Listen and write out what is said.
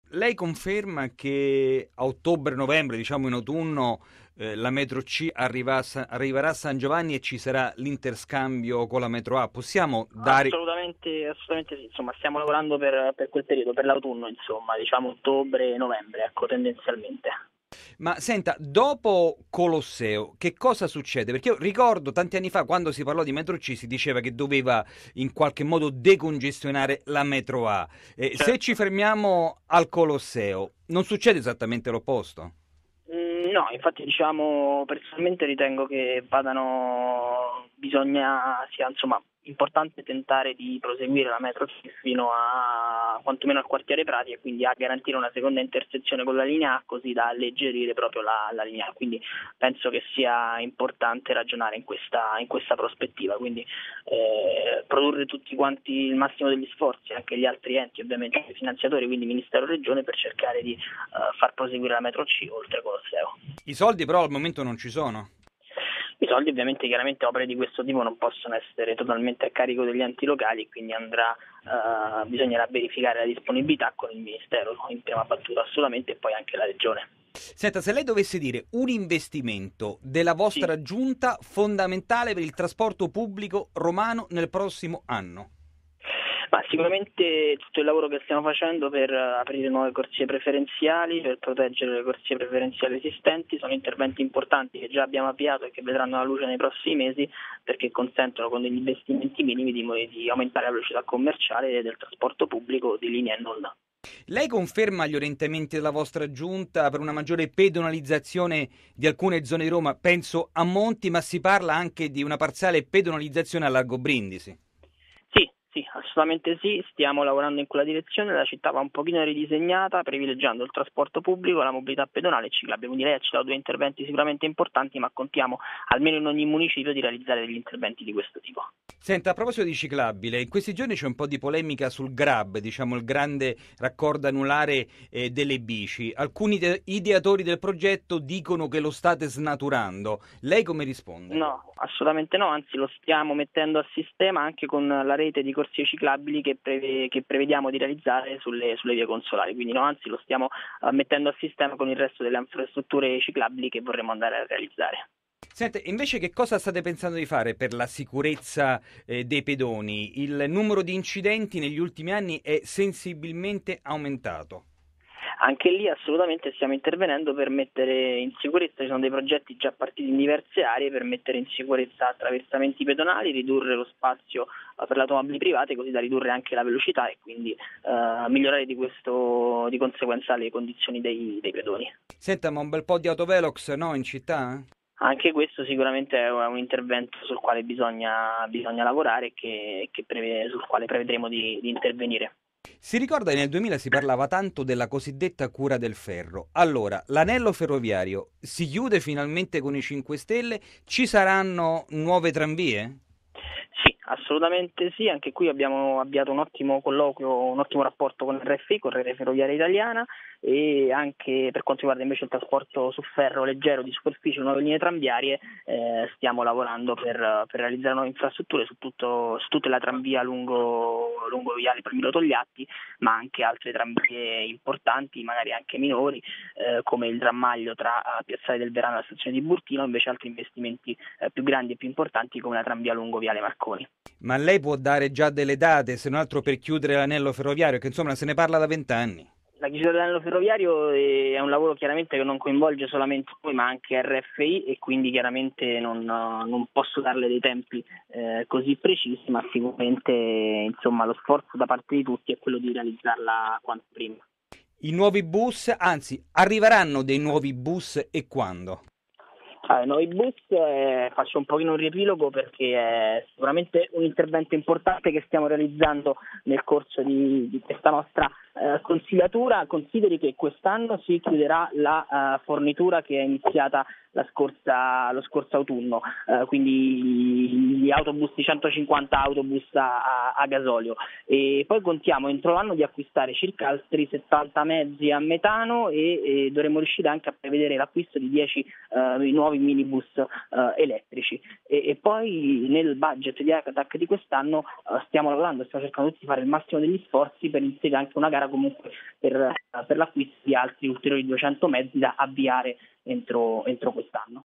lei conferma che a ottobre-novembre, diciamo in autunno, la metro C arriverà a San Giovanni e ci sarà l'interscambio con la metro A? Possiamo dare... Assolutamente, assolutamente sì, insomma stiamo lavorando per quel periodo, per l'autunno, insomma, diciamo ottobre-novembre, ecco, tendenzialmente. Ma senta, dopo Colosseo, che cosa succede? Perché io ricordo tanti anni fa, quando si parlò di metro C, si diceva che doveva in qualche modo decongestionare la metro A. Se ci Certo. fermiamo al Colosseo, non succede esattamente l'opposto? No, infatti diciamo personalmente ritengo che sia insomma importante tentare di proseguire la metro fino a quantomeno al quartiere Prati e quindi a garantire una seconda intersezione con la linea A così da alleggerire proprio la linea A. Quindi penso che sia importante ragionare in questa prospettiva, quindi produrre tutti quanti il massimo degli sforzi, anche gli altri enti ovviamente, i finanziatori, quindi Ministero e Regione, per cercare di far proseguire la metro C oltre Colosseo. I soldi però al momento non ci sono. I soldi ovviamente, chiaramente opere di questo tipo non possono essere totalmente a carico degli enti locali, quindi bisognerà verificare la disponibilità con il Ministero, no? In prima battuta assolutamente, e poi anche la Regione. Senta, se lei dovesse dire un investimento della Sì. vostra giunta fondamentale per il trasporto pubblico romano nel prossimo anno. Ma sicuramente tutto il lavoro che stiamo facendo per aprire nuove corsie preferenziali, per proteggere le corsie preferenziali esistenti, sono interventi importanti che già abbiamo avviato e che vedranno la luce nei prossimi mesi, perché consentono con degli investimenti minimi di aumentare la velocità commerciale del trasporto pubblico di linea e non. Lei conferma gli orientamenti della vostra giunta per una maggiore pedonalizzazione di alcune zone di Roma? Penso a Monti, ma si parla anche di una parziale pedonalizzazione a Largo Brindisi. Sì, sì, assolutamente sì, stiamo lavorando in quella direzione, la città va un pochino ridisegnata, privilegiando il trasporto pubblico, la mobilità pedonale e ciclabile, quindi lei ha citato due interventi sicuramente importanti, ma contiamo almeno in ogni municipio di realizzare degli interventi di questo tipo. Senta, a proposito di ciclabile, in questi giorni c'è un po' di polemica sul GRAB, diciamo il grande raccordo anulare delle bici. Alcuni ideatori del progetto dicono che lo state snaturando. Lei come risponde? No, assolutamente no, anzi lo stiamo mettendo a sistema anche con la rete di corsie ciclabili che prevediamo di realizzare sulle vie consolari, quindi no, anzi lo stiamo mettendo a sistema con il resto delle infrastrutture ciclabili che vorremmo andare a realizzare. Senta, invece che cosa state pensando di fare per la sicurezza dei pedoni? Il numero di incidenti negli ultimi anni è sensibilmente aumentato. Anche lì assolutamente stiamo intervenendo per mettere in sicurezza, ci sono dei progetti già partiti in diverse aree per mettere in sicurezza attraversamenti pedonali, ridurre lo spazio per le automobili private così da ridurre anche la velocità e quindi migliorare di conseguenza le condizioni dei pedoni. Senta, ma un bel po' di autovelox, no, in città? Anche questo sicuramente è un intervento sul quale bisogna lavorare e sul quale prevederemo di intervenire. Si ricorda che nel 2000 si parlava tanto della cosiddetta cura del ferro. Allora, l'anello ferroviario si chiude finalmente con i 5 Stelle? Ci saranno nuove tranvie? Sì, assolutamente sì, anche qui abbiamo avviato un ottimo colloquio, un ottimo rapporto con RFI, con Rete Ferroviaria Italiana, e anche per quanto riguarda invece il trasporto su ferro leggero di superficie, nuove linee tranviarie, stiamo lavorando per realizzare nuove infrastrutture su tutta la tranvia lungo viale Premilo Togliatti, ma anche altre tranvie importanti, magari anche minori, come il Drammaglio tra Piazzale del Verano e la stazione di Burtino, invece altri investimenti più grandi e più importanti come la tranvia lungo viale Marconi. Ma lei può dare già delle date, se non altro per chiudere l'anello ferroviario, che insomma se ne parla da 20 anni. La chiusura dell'anello ferroviario è un lavoro chiaramente che non coinvolge solamente noi ma anche RFI e quindi chiaramente non posso darle dei tempi così precisi, ma sicuramente insomma, lo sforzo da parte di tutti è quello di realizzarla quanto prima. I nuovi bus, anzi, arriveranno dei nuovi bus e quando? Nuovi bus, faccio un pochino un riepilogo perché è sicuramente un intervento importante che stiamo realizzando nel corso di questa nostra consigliatura. Consideri che quest'anno si chiuderà la fornitura che è iniziata lo scorso autunno, quindi gli autobus, di 150 autobus a gasolio, e poi contiamo entro l'anno di acquistare circa altri 70 mezzi a metano e dovremo riuscire anche a prevedere l'acquisto di 10 nuovi minibus elettrici e poi nel budget di ACATAC di quest'anno stiamo cercando tutti di fare il massimo degli sforzi per inserire anche una gara comunque per l'acquisto di altri ulteriori 200 mezzi da avviare entro quest'anno.